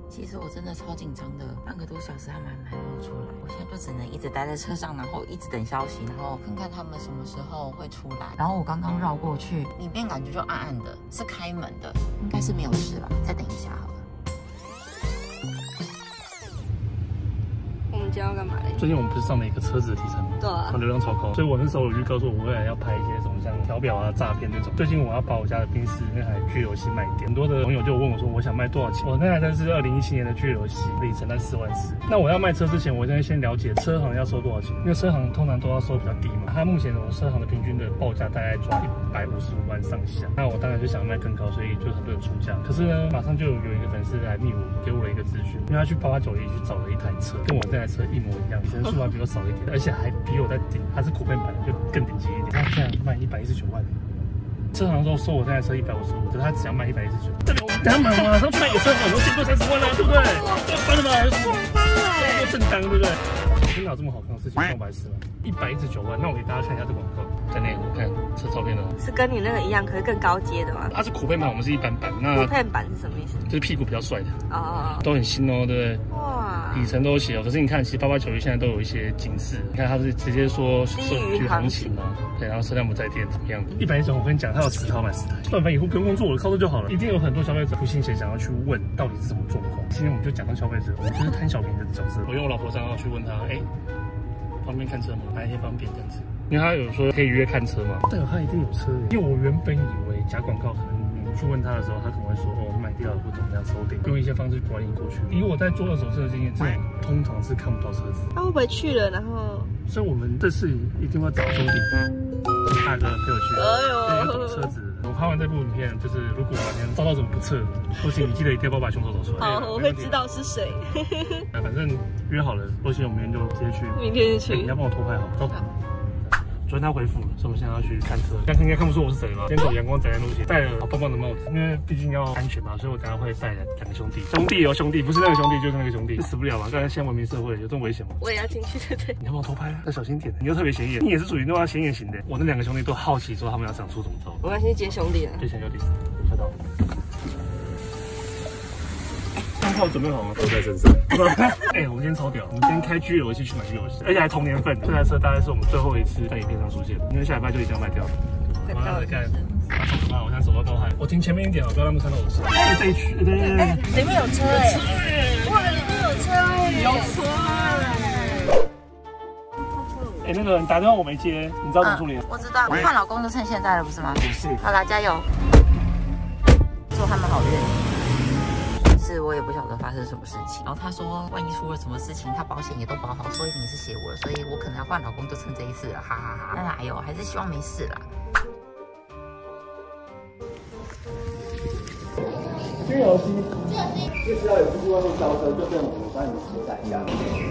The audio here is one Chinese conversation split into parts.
其实我真的超紧张的，半个多小时他们还没有出来，我现在就只能一直待在车上，然后一直等消息，然后看看他们什么时候会出来。然后我刚刚绕过去，里面感觉就暗暗的，是开门的，应该是没有事吧？再等一下好了。 我们今天要干嘛嘞？ 最近我们不是上了一个车子的题材吗？ 对啊， 流量超高，所以我那时候有预告说，我未来要拍一些什么像调表啊、诈骗那种。最近我要把我家的宾士那台 GLC 卖掉，很多的朋友就问我说，我想卖多少钱？我那台车是2017年的 GLC，里程在4万4。那我要卖车之前，我现在先了解车行要收多少钱，因为车行通常都要收比较低嘛。它目前我车行的平均的报价大概抓155万上下。那我当然就想卖更高，所以就很多人出价。可是呢，马上就有一个粉丝来密我，给我了一个资讯，因为他去8891去找了一台车，跟我这台车一模一样，里程数还比我少一点，而且还比我在顶，它是酷配版，就更顶级一点。他现在卖119万。车行说收我这台车155，可是他只要卖119。这里我们等下马上去卖给车行，我顶多30万了，对不对？翻了吧，多正当，对不对？真的有这么好看的事情，更白痴了，119万。那我给大家看一下这广告，在内我看车照片了， 是跟你那个一样，可是更高阶的吗？ 它是酷配版，我们是一般版。那酷配版是什么意思？ 就是屁股比较帅的哦， 都很新哦，对不对？ 哇， 里程都有写哦。可是你看，其实8891现在都有一些警示，你看它是直接说低于行情嘛，对，然后车辆不在店怎么样？119，我跟你讲，它有10套买10台，算反以后不用工作，我的操作就好了。一定有很多消费者不信邪，想要去问到底是什么状况。今天我们就讲到消费者，我们就是贪小便宜的角色。我用我老婆账号去问他，方便看车吗？哪一些方便这样子？因为他有说可以约看车嘛，代表他一定有车耶。因为我原本以为假广告可能你去问他的时候，他可能会说卖掉了或怎么样收定，用一些方式管理过去。以我在做二手车的经验，这种通常是看不到车子。 他会不会去了？然后， 所以我们这次一定会找兄弟大哥陪我去，因为懂车子。我拍完这部影片，就是如果哪天遭到什么不测，或许你记得一定要把凶手找出来。 好，我会知道是谁。 反正约好了，或许我们明天就直接去。 明天就去。 你要帮我偷拍好，走。昨天他回复了，所以我们现在要去看车。但是应该看不出我是谁吧？今天走阳光宅在路线，戴了好棒棒的帽子，因为毕竟要安全嘛，所以我等下会带两个兄弟。兄弟，不是那个兄弟，就是那个兄弟，死不了嘛。刚才现在文明社会有这么危险吗？ 我也要进去，对不对？ 你要帮我偷拍啊，要小心点。你又特别显眼，你也是属于那种显眼型的。我那两个兄弟都好奇说他们要想出什么招。 我要先接兄弟了。 接兄弟，快到。套准备好吗？都在身上。我们今天超屌，我们今天开GLC去买GLC，而且还同年份。这台车大概是我们最后一次在影片上出现，因为下礼拜就一定要卖掉了。我要来看，我现在手到高喊，我停前面一点，不要让他们看到我的车。这一区，对， 里面有车哇，里面有车有车那个你打电话我没接，你知道怎么处理？ 我知道，换老公就趁现在了，不是吗？ 不是。 好啦，加油，祝他们好运。是我也不晓得发生什么事情，然后他说万一出了什么事情，他保险也都保好，说一定是写我的，所以我可能要换老公就趁这一次了，哈哈哈。那哪有，还是希望没事啦。 GLC，就知道有出去外面招车，就跟我们帮你们携带一样。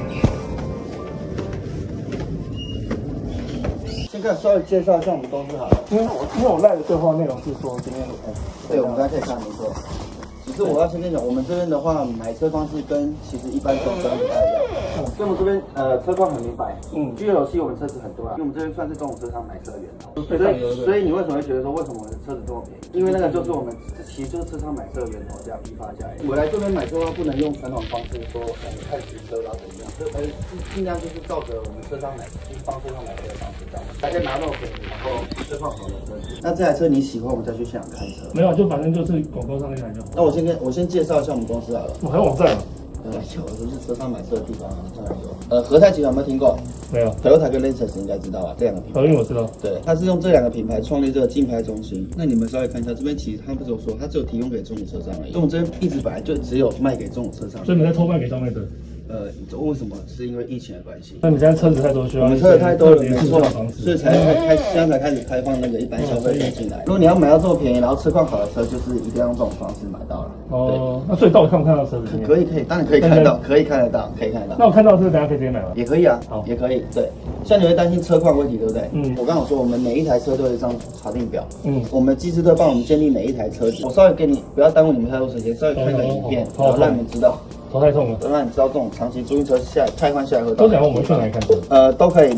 先看稍微介绍一下我们公司好了，因为我赖的对话内容是说今天的对，我们刚才可以看没错。只是我要先跟你讲，我们这边的话，买车方式跟其实一般中车不太一样。所以我们这边车况很明白。GLC 我们车子很多啊，因为我们这边算是中古车厂买车的源头。所以你为什么会觉得说为什么我的车子这么便宜？因为那个就是我们其实就是车厂买车的源头这样批发下来。我来这边买车的话，不能用传统方式说看实车然后怎么样，就尽量就是照着我们车商买，就是帮车商买车的方式这样，大家拿到便宜，然后车况好的车子。那这台车你喜欢，我们再去现场看车。 没有，就反正就是广告上那台就好。 那我先介绍一下我们公司好了。 我还有网站。 有，不是车商买车的地方啊，当然有。和泰集团有没有听过？ 没有。 Toyota 跟 Lexus 应该知道吧？这两个品牌。 因为我知道。 对，它是用这两个品牌创立这个竞拍中心。那你们稍微看一下，这边其实他不是有说，它只有提供给中古车商而已。所以我们这边一直本来就只有卖给中古车商。 所以你们在偷卖给消费者？ 为什么？是因为疫情的关系。 那你现在车子太多，需要我们车子太多了，没错，所以现在才开始开放那个一般消费者进来。如果你要买到这么便宜，然后车况好的车，就是一定要用这种方式买到了。 那所以到底看不看到车子？ 可以，当然可以看得到，可以看得到。 那我看到车，等下可以直接买吗？ 也可以啊，也可以。对，像你会担心车况问题，对不对？我刚好说，我们每一台车都有一张查定表。我们技师都帮我们建立每一台车子。我稍微给你，不要耽误你们太多时间，稍微看个影片，然后让你们知道。 头太痛了， 让你知道这种长期租赁车汰换下来会。 都想问我们去哪里看车？ 都可以。你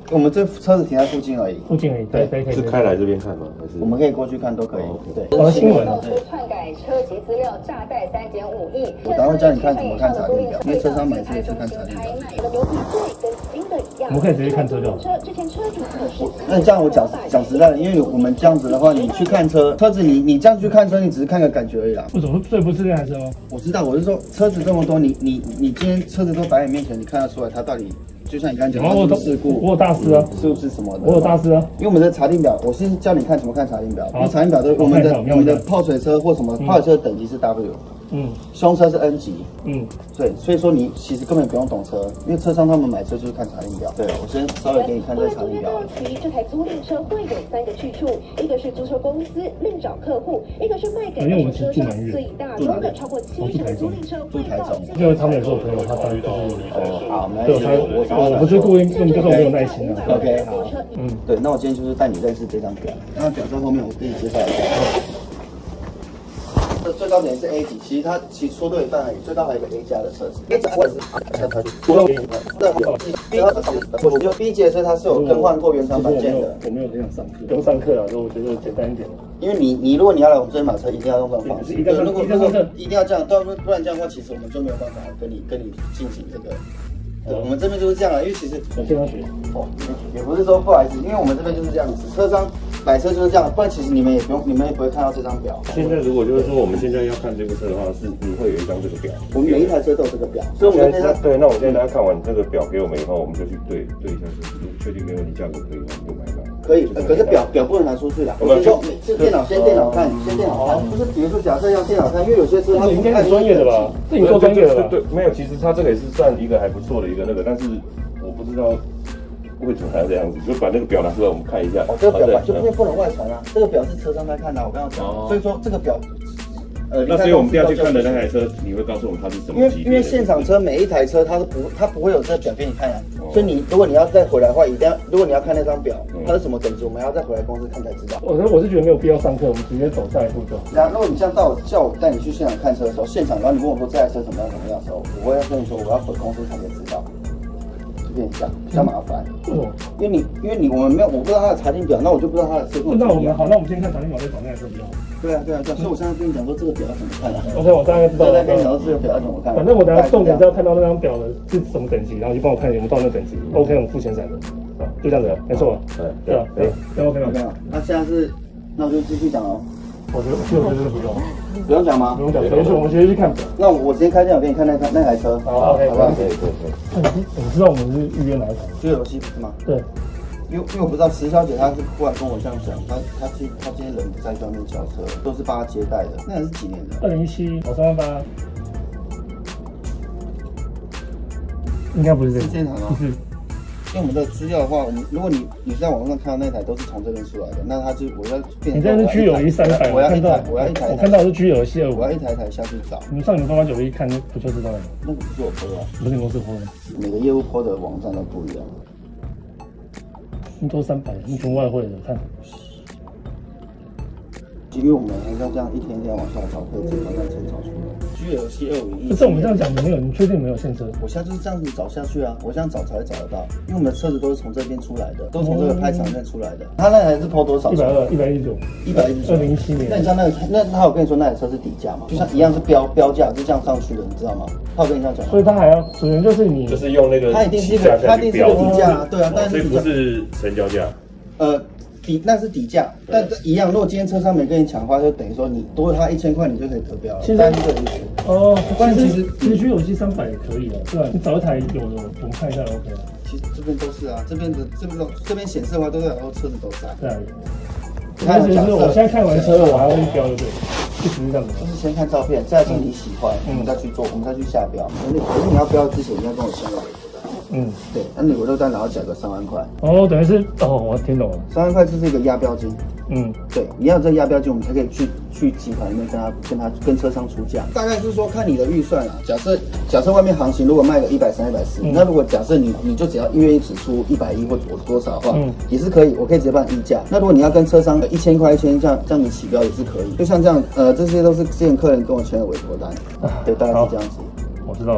我们这车子停在附近而已， 附近而已，对，可以。 是开来这边看吗？还是我们可以过去看都可以。对， 我的新闻。 篡改车籍资料，诈贷3.5亿。 我等会教你看怎么看查定表，因为车商买车是看查定表。 我们可以直接看车就好。 那这样我讲实在的，因为我们这样子的话，你去看车子你这样去看车，你只是看个感觉而已啦。 为什么？所以不是这台车吗？ 我知道，我是说车子这么多，你今天车子都摆在你面前，你看得出来它到底。就像你刚才讲，我有事故， 我有大师啊， 是不是什么的？ 我有大师啊， 因为我们的查定表，我先教你看怎么看查定表。因为查定表都我们的泡水车或什么泡水车的等级是 W， 凶车是 N 级，对，所以说你其实根本不用懂车，因为车商他们买车就是看查定表。对，我先稍微给你看这查定表。 这台租赁车会有3个去处，一个是租车公司另找客户，一个是卖给二手车商，所以大多的超过70%的租赁车住台中， 因为他们也是我朋友，他当时就是好， 对，我不是故意，根本就是我没有耐心啊。 OK， 好，对，那我今天就是带你认识这张表，那表在后面我给你介绍一下。最高等级是 A 级，其实说对一半而已，最高还有一个 A 加的车子。我觉得 B 级的车它是有更换过原厂板件的。 我没有很想上课，不用上课啊，所以我觉得简单一点。 因为你如果你要来我们这边买车，一定要用这种方式。如果一定要这样，不然这样的话，其实我们就没有办法跟你进行这个。对，我们这边就是这样了，因为其实我现在学也不是说不好意思，因为我们这边就是这样子，车商买车就是这样，不然其实你们也不会看到这张表。 现在如果就是说我们现在要看这个车的话，是你会有一张这个表。 我们每一台车都有这个表，所以我们现在对，那我现在大家看完这个表给我们以后，我们就去对一下，如果确定没问题，价格可以，我们就买到。 可以，可是表不能拿出去啦。我们说这电脑先电脑看，就是比如说假设要电脑看，因为有些车它应该是专业的吧？这你够专业的吧？ 对，没有，其实它这个也是算一个还不错的一个那个，但是我不知道为什么还要这样子，就把那个表拿出来我们看一下。 这个表就因为不能外传啊，这个表是车商在看的，我刚刚讲，所以说这个表。 那所以我们第二去看的那台车，你会告诉我们它是什么级别？ 因为现场车每一台车它不会有这个表给你看呀，所以如果你要再回来的话，如果你要看那张表，它是什么等级，我们要再回来公司看才知道。 我是觉得没有必要上课，我们直接走下一步就好。 然后如果你像叫我带你去现场看车的时候，现场然后你问我说这台车怎么样的时候，我会跟你说我要回公司才可以知道。变这样比较麻烦，因为你我们没有，我不知道它的查定表，那我就不知道它的车况。 那我们好，那我们先看查定表，再找那台车比较好。 对啊，所以我现在跟你讲说这个表要怎么看啊 ？OK， 我大概知道。 再跟你讲说这个表要怎么看。 反正我等下重点是要看到那张表的是什么等级，然后就帮我看有没有到那个等级。OK， 我们付钱闪的，啊，就这样子，没错。对啊，对 ，OK。 那现在是，那我就继续讲哦。 我觉得不用。 不用讲吗？ 不用讲，我们直接去看表。 那我直接开电脑给你看那台车。 好 ，OK， 好不好？ 可以。 你知道我们是预约哪一台？ 就游戏是吗？对。因为我不知道石小姐她是忽然跟我这样讲，她今天人不在外面交车，都是帮她接待的。那还是几年的 ？2017，我3万8。应该不是这台吗？不是。因为我们的资料的话，如果你在网络上看到那台都是从这边出来的，那它就我要变成。 你这是居友1 300， 我要一台，我看到是居友725， 我要一台下去找。 你上你们8891看不就知道了？ 那个不是我 PO 的， 不是你公司 PO 的。 每个业务 PO 的网站都不一样。 你都300，你从外汇的看。 因为我们要这样一天往下找，可以自己慢慢找出来。7272511。 可是我们这样讲有没有？你确定没有现车？ 我现在就是这样子找下去啊，我这样找才会找得到，因为我们的车子都是从这边出来的，都从这个拍场面出来的。他那台是PO多少？120，119，120年。那你知道那他有跟你说那台车是底价吗？就像一样是标价，是这样上去的，你知道吗？他有跟你这样讲。 所以他还要，首先就是你， 就是用那个， 他一定是一个底价啊，对啊，但是不是成交价？ 那是底价，但一样。如果今天车商没跟你抢的话，就等于说你多他1000块，你就可以得标了。 现在是这个意思。 哦，关键其实居有7 300也可以啊，对吧？你找一台有的，我们看一下 OK 啊。 其实这边都是啊，这边显示的话，都代表说车子都在。 对。但是我现在看完车，我还要去标，对，就只是这样子。 就是先看照片，再是你喜欢，我们再去做，我们再去下标。可是你要标之前，你要跟我签个委托单。对，那你委托单然后缴个3万块。 哦，等于是我听懂了 ，3万块这是一个押标金。对，你要这押标金，我们才可以去集团里面跟车商出价。大概是说看你的预算啊。假设外面行情如果卖个130、140，那如果假设你就只要愿意只出110或多少的话，也是可以，我可以直接帮你议价。那如果你要跟车商1000块1000这样你起标也是可以。就像这样，这些都是之前客人跟我签的委托单。对，大概是这样子。 我知道了。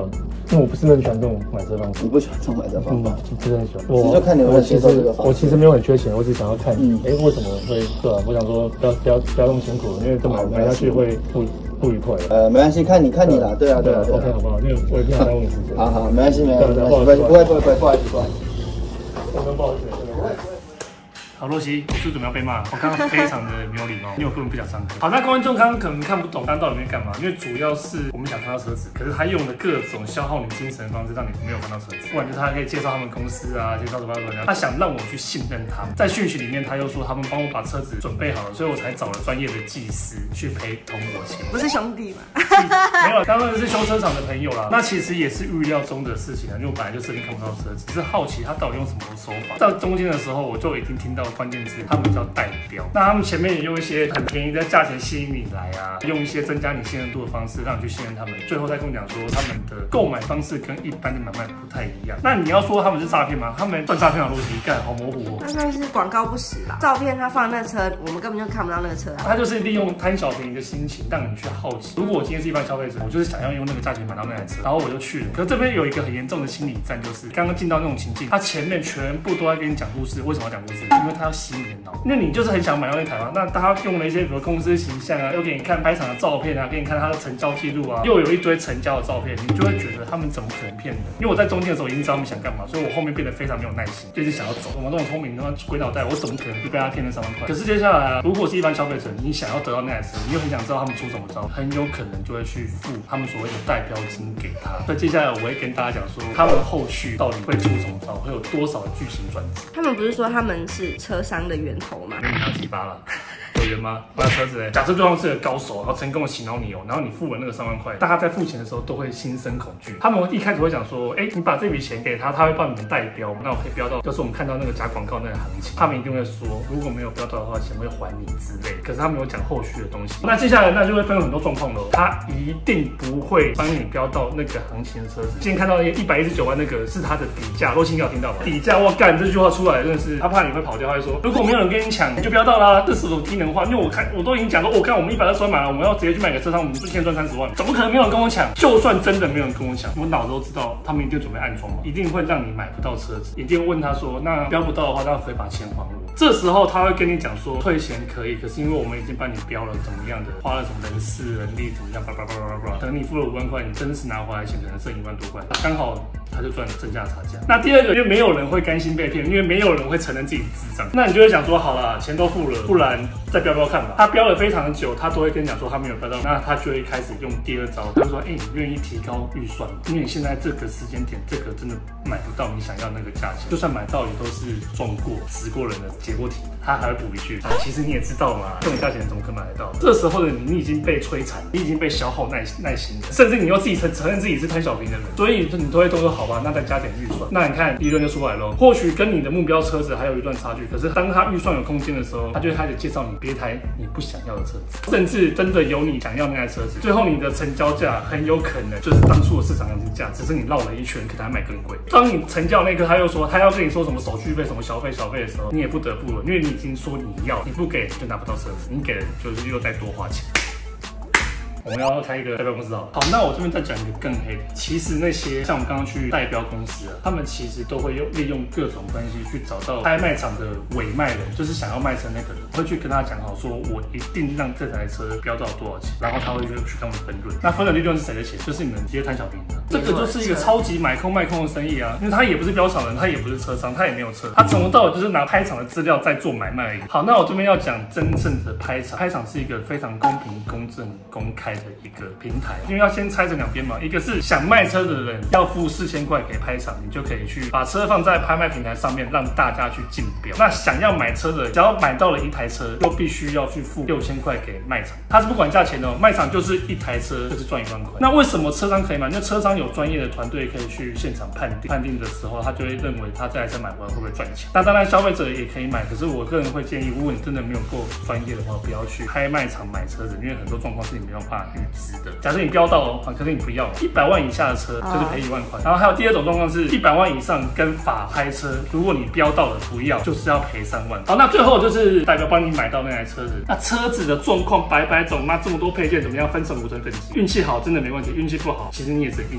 因为我不是很喜欢这种买车方式。 你不喜欢这种买车方法？ 不是很喜欢。 其实就看你有没有接受这个方式。 我其实没有很缺钱，我只想要看，为什么会对啊？我想说不要那么辛苦，因为这买下去会不愉快。 没关系，看你啦，对啊。 OK， 好不好？因为我也不想耽误你时间。 好，没关系，不会，不好意思。 我跟不好意思。好，洛西，我是准备要被骂。我刚刚非常的没有礼貌，因为我根本不想上课。好，那观众刚刚可能看不懂，刚刚到底在干嘛？因为主要是我们想看到车子，可是他用了各种消耗你精神的方式，让你没有看到车子。不管就是他可以介绍他们公司啊，介绍什么，他想让我去信任他们。在讯息里面，他又说他们帮我把车子准备好了，所以我才找了专业的技师去陪同我前。 不是兄弟吗？ 没有，当然是修车厂的朋友啦。那其实也是预料中的事情啊，因为我本来就设定看不到车子，只是好奇他到底用什么手法。到中间的时候，我就已经听到关键字，他们叫代标。那他们前面也用一些很便宜的价钱吸引你来啊，用一些增加你信任度的方式，让你去信任他们。最后再跟我讲说，他们的购买方式跟一般的买卖不太一样。那你要说他们是诈骗吗？他们算诈骗的逻辑，干好模糊哦。 那算是广告不实啦。照片他放那车，我们根本就看不到那个车啊。 他就是利用贪小便宜的心情，让你去好奇。如果我今天是一般消费者，我就是想要用那个价钱买到那台车，然后我就去了。可是这边有一个很严重的心理战，就是刚刚进到那种情境，他前面全部都在跟你讲故事。为什么要讲故事？因为他要吸引你的脑。因为你就是很想买到那台嘛，那他用了一些比如公司形象啊，又给你看拍场的照片啊，给你看他的成交记录啊，又有一堆成交的照片，你就会觉得他们怎么可能骗人？因为我在中间的时候已经知道他们想干嘛，所以我后面变得非常没有耐心，就是想要走。我们这种聪明的鬼脑袋，我怎么可能就被他骗了3万块？可是接下来啊，如果是一般消费者，你想要得到那台车，你又很想知道他们出什么招，很有可能就会去付他们所谓的代标金给他。所以接下来我会跟大家讲说，他们后续到底会出什么招，会有多少的剧情转折。 他们不是说他们是车商的源头吗？ 跟你拿鸡巴了。有缘吗？我的车子假设对方是个高手，然后成功的洗脑你哦，然后你付了那个3万块，大家在付钱的时候都会心生恐惧。他们一开始会讲说，你把这笔钱给他，他会帮你们代标，那我可以标到，就是我们看到那个假广告那个行情。他们一定会说，如果没有标到的话，钱会还你之类。可是他没有讲后续的东西。那接下来那就会分有很多状况喽。他一定不会帮你标到那个行情的车子。今天看到119万那个是他的底价，洛星有听到吗？底价，我干，这句话出来真的是，他怕你会跑掉，他会说，如果没有人跟你抢，你就标到啦。这是种低能化，因为我都已经讲说，我看我们120万买了，我们要直接去买个车商，我们一天赚30万，怎么可能没有人跟我抢？就算真的没有人跟我抢，我脑子都知道，他们一定准备暗装嘛，一定会让你买不到车子，一定问他说，那标不到的话，那可以把钱还我。这时候他会跟你讲说，退钱可以，可是因为我们已经帮你标了怎么样的，花了什么人事人力怎么样，等你付了5万块，你真实拿回来钱可能剩1万多块，刚好他就赚了正价差价。那第二个，因为没有人会甘心被骗，因为没有人会承认自己智障，那你就会想说，好啦，钱都付了，不然再标看吧。他标了非常久，他都会跟你讲说他没有标到，那他就会开始用第2招，他就说，你愿意提高预算吗？因为你现在这个时间点，这个真的买不到你想要那个价钱，就算买到也都是撞过、死过人的解过题。他还会补一句，其实你也知道嘛，这种价钱怎么可能买得到？这时候的你已经被摧残，你已经被消耗耐心了，甚至你又自己承认自己是贪小便宜的人，所以你都会说好吧，那再加点预算。那你看利润就出来了，或许跟你的目标车子还有一段差距，可是当他预算有空间的时候，他就会开始介绍你别台你不想要的车子，甚至真的有你想要那台车子，最后你的成交价很有可能就是当初的市场行情价，只是你绕了一圈，可能还买更贵。当你成交那刻，他又说他要跟你说什么手续费、什么小费的时候，你也不得不了，因为你已经说你要，你不给就拿不到车子，你给了就是又再多花钱。我们要开一个代标公司好，那我这边再讲一个更黑的。其实那些像我们刚刚去代标公司啊，他们其实都会利用各种关系去找到拍卖场的委卖人，就是想要卖车那个人，会去跟他讲好，说我一定让这台车标到多少钱，然后他会去跟我们分润。那分的利润是谁的钱？就是你们直接贪小便宜的。这个就是一个超级买空卖空的生意啊，因为他也不是标厂人，他也不是车商，他也没有车，他从头到尾就是拿拍场的资料在做买卖而已。好，那我这边要讲真正的拍场，拍场是一个非常公平、公正、公开的一个平台，因为要先拆成2边嘛，一个是想卖车的人要付4000块给拍场，你就可以去把车放在拍卖平台上面，让大家去竞标。那想要买车的人，只要买到了一台车，就必须要去付6000块给卖场，他是不管价钱的，卖场就是一台车就是赚1万块。那为什么车商可以买？因为车商有专业的团队可以去现场判定的时候，他就会认为他这台车买回来会不会赚钱。那当然消费者也可以买，可是我个人会建议，如果你真的没有够专业的话，不要去拍卖场买车子，因为很多状况是你没有办法预知的。假设你标到可是你不要100万以下的车，就是赔1万块。然后还有第2种状况是100万以上跟法拍车，如果你标到了不要，就是要赔3万。好，那最后就是代表帮你买到那台车子，那车子的状况百种，那这么多配件怎么样分成5层等级？运气好真的没问题，运气不好其实你也是运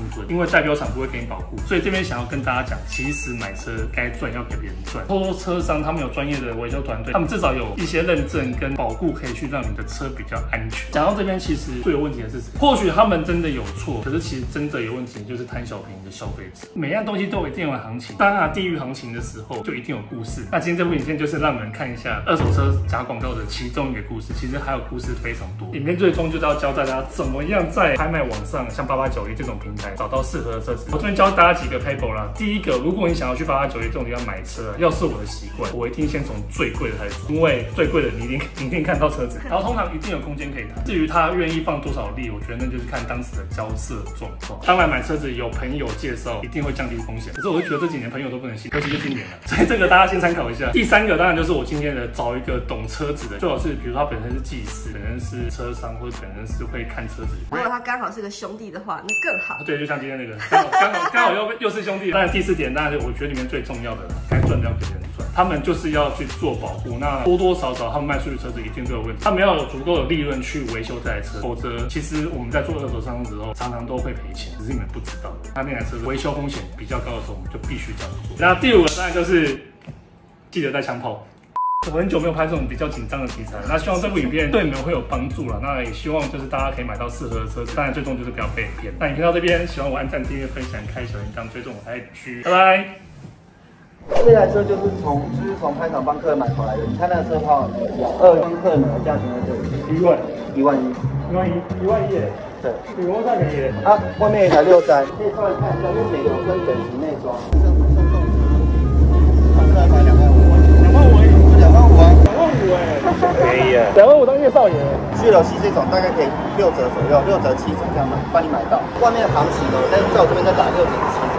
准，因为代标厂不会给你保护，所以这边想要跟大家讲，其实买车该赚要给别人赚。说车商他们有专业的维修团队，他们至少有一些认证跟保护，可以去让你的车比较安全。讲到这边，其实最有问题的是谁？或许他们真的有错，可是其实真的有问题就是贪小便宜的消费者。每样东西都一定有行情，当然地域行情的时候就一定有故事。那今天这部影片就是让你们看一下二手车假广告的其中一个故事，其实还有故事非常多。影片最终就是要教大家怎么样在拍卖网上，像8891这种平台找到适合的车子。我这边教大家几个 paper 啦。第一个，如果你想要去8891这种地方买车，要是我的习惯，我一定先从最贵的开始走，因为最贵的你一定看到车子，然后通常一定有空间可以谈。至于他愿意放多少力，我觉得那就是看当时的交涉状况。当然买车子有朋友介绍，一定会降低风险。可是我就觉得这几年朋友都不能信，尤其是今年了，所以这个大家先参考一下。第三个当然就是我今天的找一个懂车子的，最好是比如说他本身是技师，本身是车商，或者本身是会看车子。 如果他刚好是个兄弟的话，那更好。 对，就像今天那个，刚好又是兄弟。当然第四点，当然我觉得里面最重要的，该赚的要给别人赚，他们就是要去做保护。那多多少少他们卖出去的车子一定都有问题，他们要有足够的利润去维修这台车，否则其实我们在做二手商的时候，常常都会赔钱，只是你们不知道。那台车维修风险比较高的时候，我们就必须这样做。那第五个当然就是记得带枪炮。我很久没有拍这种比较紧张的题材，那希望这部影片对你们会有帮助了。那也希望就是大家可以买到适合的车子，当然最终就是不要被骗。那影片到这边，喜欢我按赞、订阅、分享、开小铃铛、追踪我的 IG， 拜拜。 这台车就是从拍厂帮客人买回来的。你看那个车号，2帮客人的价钱在这里，1万1耶。对，比我再便宜。啊，外面一台63，可以稍微看一下，因为每个有分等级内装。这来买2万5。 便宜啊！2万5当月少爷。 去了 C 这种大概可以6折左右，6折7折这样买，帮你买到。外面的行情呢，在我这边再打6折7。